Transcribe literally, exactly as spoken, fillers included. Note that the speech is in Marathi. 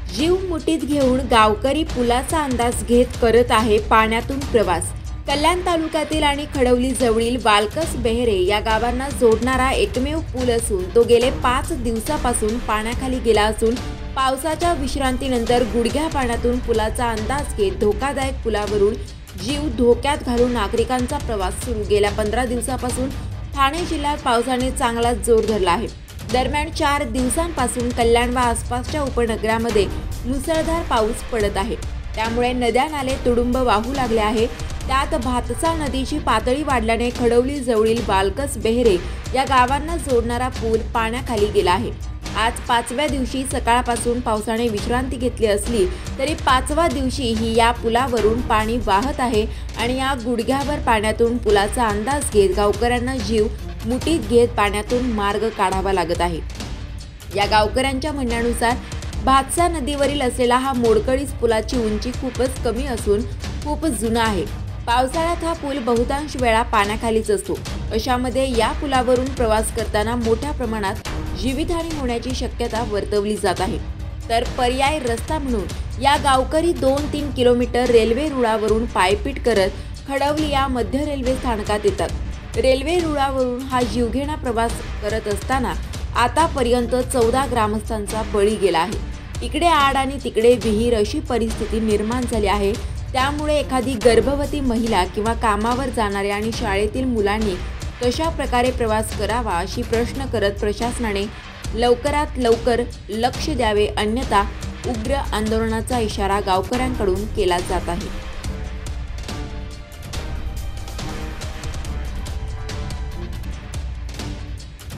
जीव मुठीत घेऊन गावकरी पुलाचा अंदाज घेत करत आहे पाण्यातून प्रवास। कल्याण तालुक्यातील आणि खडवली जवळील वालकस बेहरे या गावांना जोडणारा एकमेव पूल असून तो गेले पाच दिवसापासून पाण्याखाली गेला असून पावसाच्या विश्रांतीनंतर गुडघ्या पाण्यातून पुलाचा अंदाज घेत धोकादायक पुलावरून जीव धोक्यात घालून नागरिकांचा प्रवास सुरू। गेल्या पंधरा दिवसापासून ठाणे जिल्ह्यात पावसाने चांगलाच जोर धरला आहे। दरम्यान चार दिवसांपासून कल्याण व आसपासच्या उपनगरामध्ये मुसळधार पाऊस पडत आहे, त्यामुळे नद्या नाले तुडुंब वाहू लागले आहे। त्यात भातसा नदीची पातळी वाढल्याने खडवली जवळील वालकस बेहरे या गावांना जोडणारा पूल पाण्याखाली गेला आहे। आज पाचव्या दिवशी सकाळपासून पावसाने विश्रांती घेतली असली तरी पाचव्या दिवशी ही या पुलावरून पाणी वाहत आहे आणि या गुडघ्यावर पाण्यातून पुलाचा अंदाज घेत गावकऱ्यांना जीव मुठीत घेत पाण्यातून मार्ग काढावा लागत आहे। या गावकऱ्यांच्या म्हणण्यानुसार भातसा नदीवरील असलेला हा मोडकळीस पुलाची उंची खूपच कमी असून खूप जुना आहे। पावसाळ्यात हा पूल बहुतांश वेळा पाण्याखालीच असतो। अशामध्ये या पुलावरून प्रवास करताना मोठ्या प्रमाणात जीवितहानी होण्याची शक्यता वर्तवली जात आहे। तर पर्याय रस्ता म्हणून या गावकरी दोन तीन किलोमीटर रेल्वे रुळावरून पायपीट करत खडवली या मध्य रेल्वे स्थानकात येतात। रेल्वे रुळावरून हा जीवघेणा प्रवास करत असताना आतापर्यंत चौदा ग्रामस्थांचा बळी गेला आहे। इकडे आड आणि तिकडे विहीर अशी परिस्थिती निर्माण झाली आहे। त्यामुळे एखादी गर्भवती महिला किंवा कामावर जाणाऱ्या आणि शाळेतील मुलांनी कशा प्रकारे प्रवास करावा अशी प्रश्न करत प्रशासनाने लवकरात लवकर लक्ष द्यावे, अन्यथा उग्र आंदोलनाचा इशारा गावकऱ्यांकडून केला जात आहे।